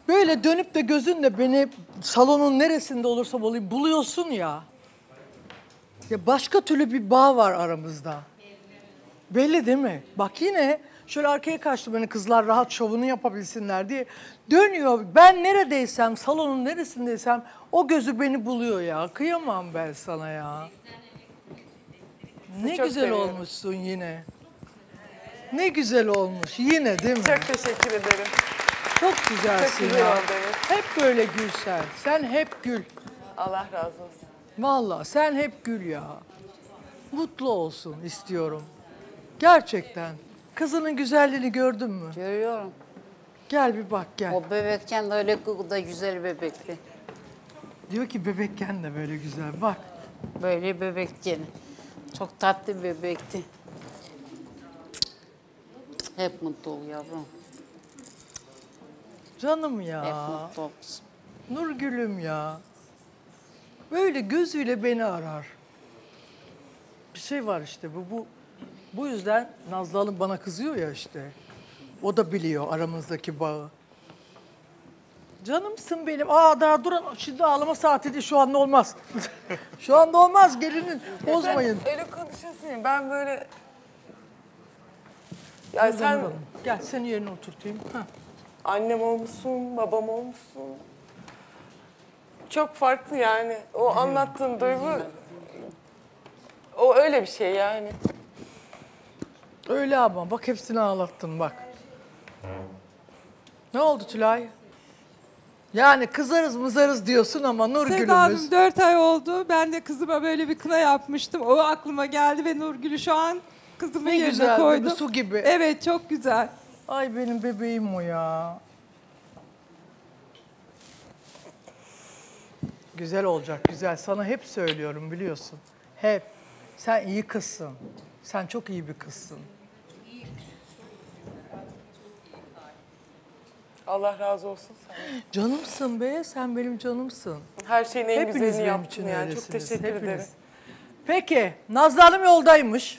Böyle dönüp de gözünle beni salonun neresinde olursam olayım buluyorsun ya. Ya başka türlü bir bağ var aramızda. Belli değil mi? Bak yine şöyle arkaya kaçtı beni kızlar rahat şovunu yapabilsinler diye. Dönüyor. Ben neredeysem, salonun neresindeysem o gözü beni buluyor ya. Kıyamam ben sana ya. Ne güzel olmuşsun yine. Ne güzel olmuş yine değil mi? Çok teşekkür ederim. Çok güzelsin Çok güzel ya. oldu, evet. Hep böyle gül sen. Sen hep gül. Allah razı olsun. Vallahi sen hep gül ya. Mutlu olsun istiyorum. Gerçekten. Kızının güzelliğini gördün mü? Görüyorum. Gel bir bak gel. O bebekken de öyle da güzel bebekti. Diyor ki bebekken de böyle güzel. Bak. Böyle bebekken. Çok tatlı bebekti. Hep mutlu ol yavrum. Canım Hep ya. mutlu ol kızım. Nurgül'üm ya. Böyle gözüyle beni arar. Bir şey var işte bu yüzden Nazlı Hanım bana kızıyor ya işte. O da biliyor aramızdaki bağı. Canımsın benim. Daha dur şimdi ağlama saati değil şu anda olmaz. Şu anda olmaz gelinin bozmayın. Sen öyle konuşuyorsun ya ben böyle... Ya sen Gel seni yerine oturtayım. Heh. annem olmuşsun, babam olmuşsun. Çok farklı yani. O anlattığın duygu... O öyle bir şey yani. Öyle ama bak hepsini ağlattın bak. Ne oldu Tülay? Yani kızarız mızarız diyorsun ama Nurgül'ümüz... Sevda Hanım 4 ay oldu. Ben de kızıma böyle bir kına yapmıştım. O aklıma geldi ve Nurgül'ü şu an kızımın Ne yerine güzel, koydum. böyle su gibi. Evet çok güzel. Ay benim bebeğim o ya. Güzel olacak, güzel. Sana hep söylüyorum biliyorsun. Hep. Sen iyi kızsın. Sen çok iyi bir kızsın. Allah razı olsun sana. Canımsın be, sen benim canımsın. Her şeyin en Hepiniz güzelini benim yaptın için yani. öylesiniz, Çok teşekkür hepiniz. ederim. Peki, Nazlı Hanım yoldaymış.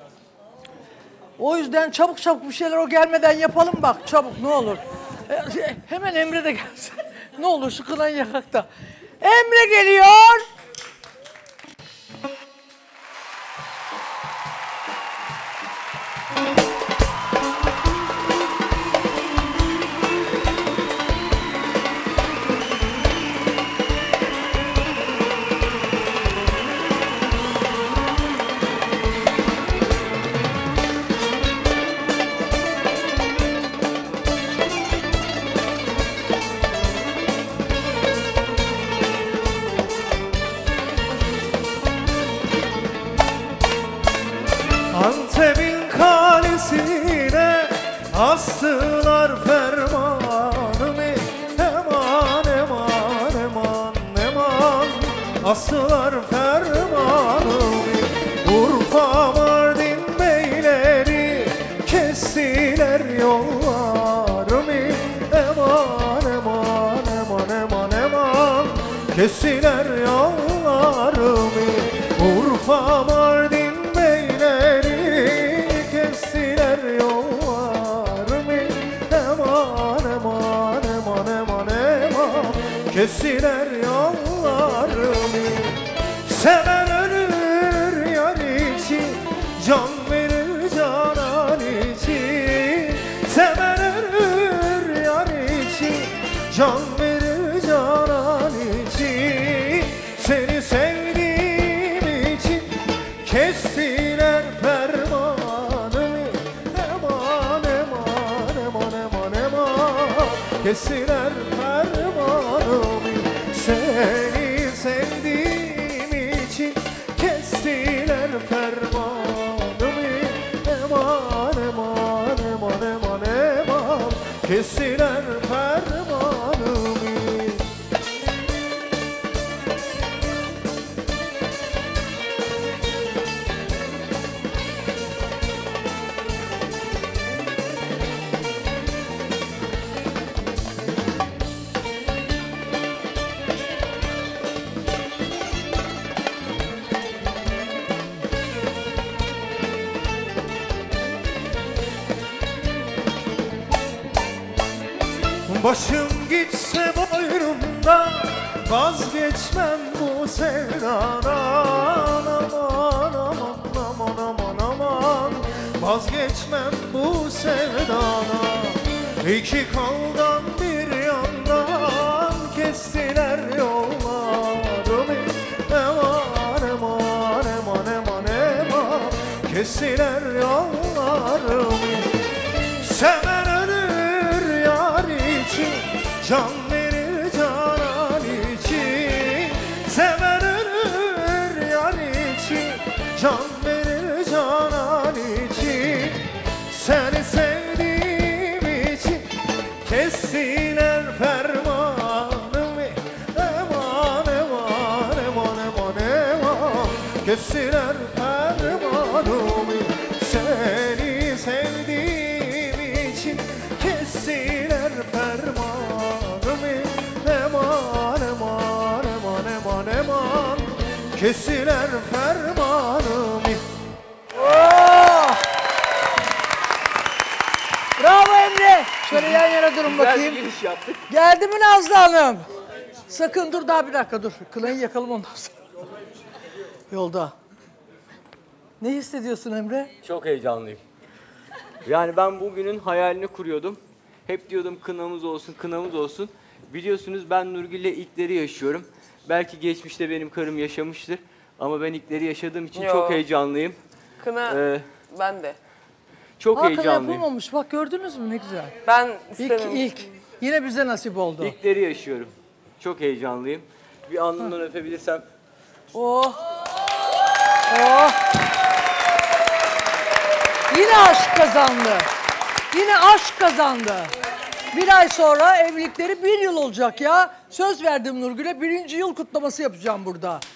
O yüzden çabuk çabuk bir şeyler o gelmeden yapalım bak. Çabuk ne olur. Hemen Emre de gelsin. Ne olur şu kınayı yakak da. Emre geliyor. Antep'in kalesine astılar fermanımı. Eman eman eman eman astılar fermanımı. Urfa Mardin beyleri kestiler yollarımı. Eman eman eman eman eman kestiler yollarımı. Urfa Mardin kestiler yollarımı. Eman eman eman eman eman kestiler yollarımı. Seven ölür yar için, can verir canan için. Seven ölür yar için, can verir canan için. Seni sevdiğim için kestiler fermanımı. Eman eman eman eman eman kestiler fermanımı. Seni sevdiğim için kestiler fermanımı. Eman eman eman eman eman kestiler fermanımı. Başım gitse boynumda vazgeçmem bu sevdadan. Aman aman aman aman aman, vazgeçmem bu sevdadan. İki koldan bir yandan kestiler yollarımı. Eman eman eman eman eman, kestiler yollarımı. Seven ölür yar için, can verir canan için. Seven ölür yar için, can verir canan için. Seni sevdiğim için kestiler fermanımı. Eman eman eman eman eman, kestiler fermanımı. Seni sevdiğim için kestiler fermanımı. Eman eman eman eman eman, kestiler fermanımı. Oh! Bravo Emre. Şöyle yan yana durun bakayım. giriş yaptık. Geldi mi Nazlı Hanım? Sakın dur, daha bir dakika dur. Kınayı yakalım ondan sonra. Yolda. Ne hissediyorsun Emre? Çok heyecanlıyım. Yani ben bugünün hayalini kuruyordum. Hep diyordum kınamız olsun, kınamız olsun. Biliyorsunuz ben Nurgül'le ilkleri yaşıyorum. Belki geçmişte benim karım yaşamıştır. Ama ben ilkleri yaşadığım için Yo. çok heyecanlıyım. Kına ben de. Çok Hakan heyecanlıyım. yapılmamış. Bak gördünüz mü ne güzel. Ben İlk, istememiştim. ilk. Yine bize nasip oldu. İlkleri yaşıyorum. Çok heyecanlıyım. Bir alnından öpebilirsem. Oh. Oh. Yine aşk kazandı. Yine aşk kazandı. Bir ay sonra evlilikleri 1 yıl olacak ya. Söz verdim Nurgül'e 1. yıl kutlaması yapacağım burada.